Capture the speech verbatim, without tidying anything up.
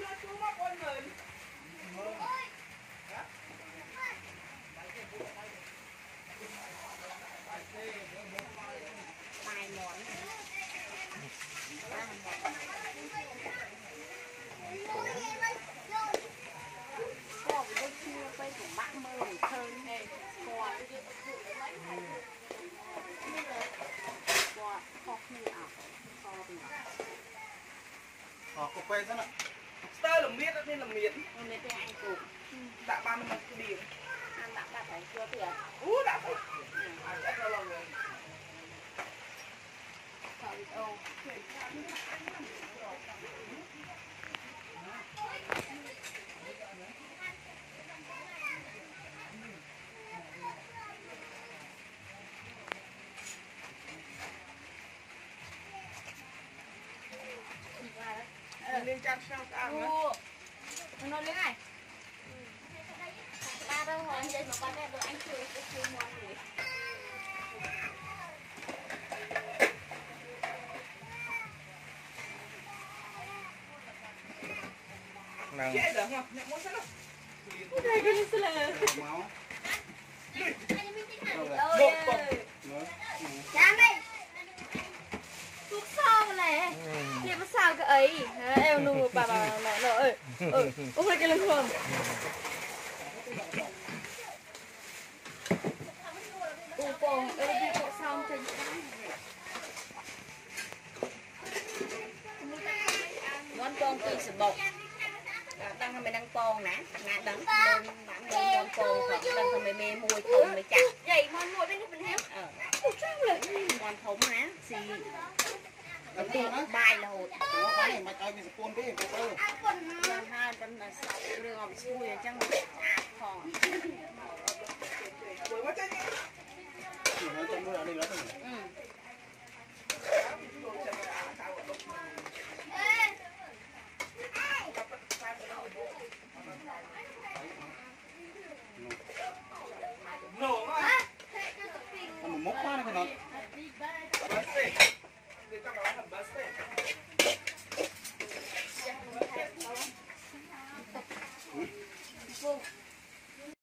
Họ có quay rất là sơ là miết nên là miết miết thì anh cũng đã ba mươi cái điểm ăn đã đã phải chưa tiền ú đã phải à chắc là lòng rồi ô lên chăn sao cả nữa. Nó lên này. Ba đâu rồi anh chơi mà ba đây rồi anh chơi cái chơi món gì. Nàng. Chơi được không? Nhận muốn sao đâu. Đây cái gì là máu. Ôi ơi. Chán đi. Thuốc sao này? Thì nó sao cái ấy? Em nu bà bà mẹ nó ơi. Ừ, ôi cái lưng không. U bông, ơi đi bộ xong trên món con tươi sữa bột. Đang mình đang con nè, nè đắng lên bạn lên con con đang còn mày mê mùi thùng mày chặt. Vậy món mùi bên bên héo. Ờ. Món thùng nè, xì. Bài là hột. Cái này mày coi mình cuốn cái cái tơ. Lần hai trăm là đường ngọc xui chẳng còn. Rồi quá chết.